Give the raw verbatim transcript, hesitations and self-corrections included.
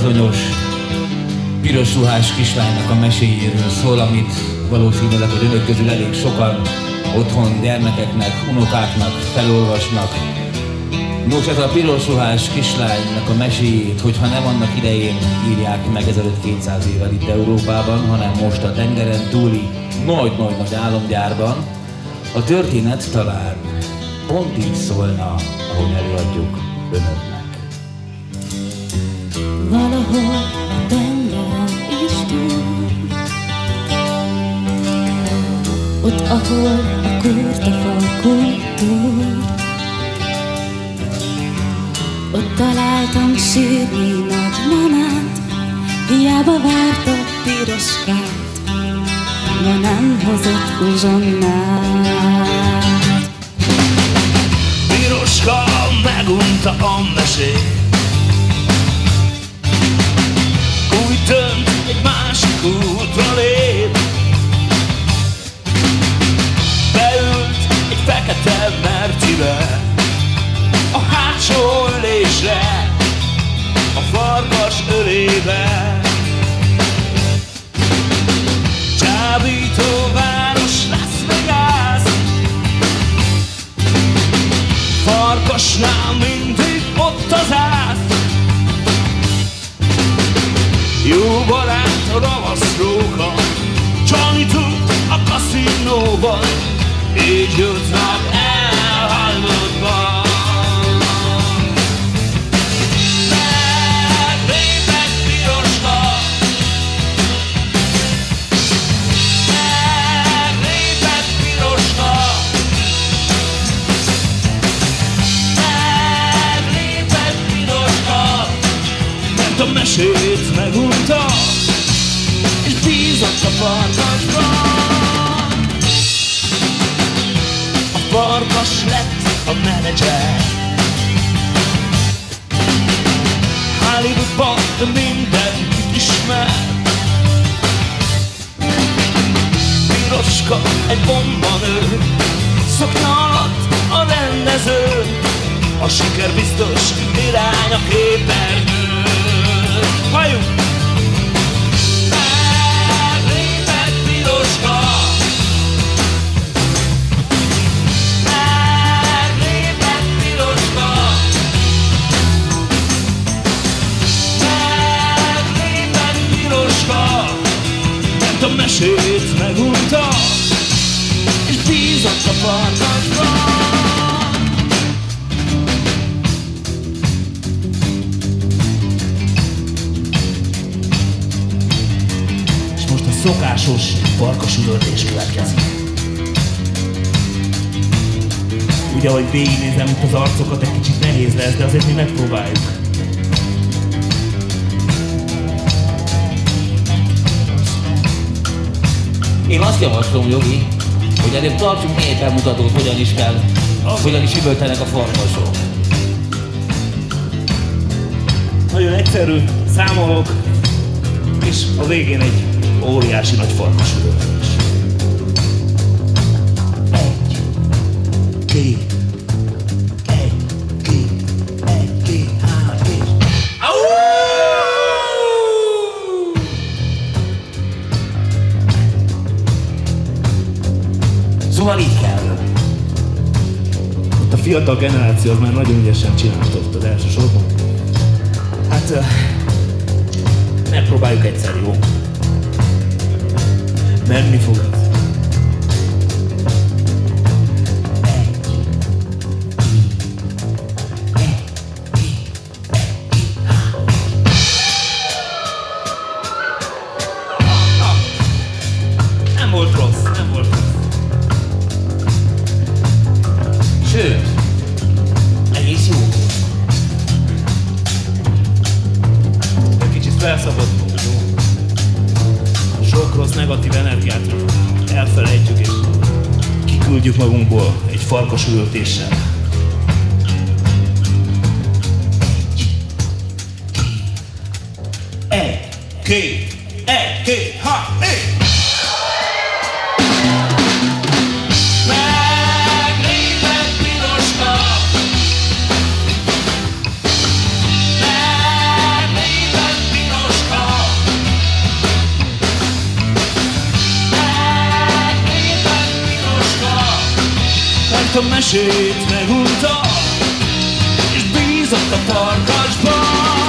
bizonyos piros ruhás kislánynak a meséjéről szól, amit valószínűleg, hogy önök közül elég sokan otthon gyermekeknek, unokáknak felolvasnak. Nos, ez a piros ruhás kislánynak a meséjét, hogyha nem annak idején írják meg ezelőtt kétszáz évvel itt Európában, hanem most a tengeren túli nagy-nagy-nagy álomgyárban, a történet talán pont így szólna, ahogy előadjuk önöknek. Valahol a tengeren is túl, ott, ahol a kurtafarkon túl, ott találtam sírni nagymamát, hiába várta piroskát, de nem hozott uzsonnát. Piroska megunta a mesét, úgy dönt, egy másik útra lép. Beült egy fekete mercibe, a hátsó ülésre, a farkas ölébe. Csábító város Las Vegas, farkasnál mindig ott az ász. Jó barát a ravasz róka, csalni tud a kaszinóban, így jutnak el Hollywoodba. Meglépett piroska, meglépett piroska, meglépett piroska, mert a mesét megunta, és bízott a farkasban. A farkas lett a menedzser, Hollywoodban mindenki ismer. Piroska egy bombanő, szoknya alatt a rendező, a siker biztos irány a képernyő. Halljuk! Meglépett piroska, meglépett piroska, meglépett piroska, mert a mesét megunta, és bízott a farkasban. Szokásos farkasülördés következik. Ugye, ahogy végignézem itt az arcokat, egy kicsit nehéz lesz, de azért mi megpróbáljuk. Én azt javaslom, Jogi, hogy előbb tartsunk négy bemutatót, hogyan is kell, okay. Hogyan is üvöltenek a farkasok. Nagyon egyszerű, számolok, és a végén egy óriási nagy farkas üvöltés. Egy, két, egy, két, egy, két, három, és... Szóval így kell. Ott a fiatal generáció az már nagyon ügyesen csinálta ott az első sorban. Hát... Uh, megpróbáljuk egyszer, jó? Menni fog az. Nem volt rossz, nem volt rossz. Sőt, egész jó. Egy kicsit felszabadulunk, jó? Sok rossz negatív energiát elfelejtjük és kiküldjük magunkból egy farkas üvöltéssel. Egy, két, egy, két, ha, egy! Meglépett piroska, meglépett piroska. a mesét megunta, és bízott a farkasban.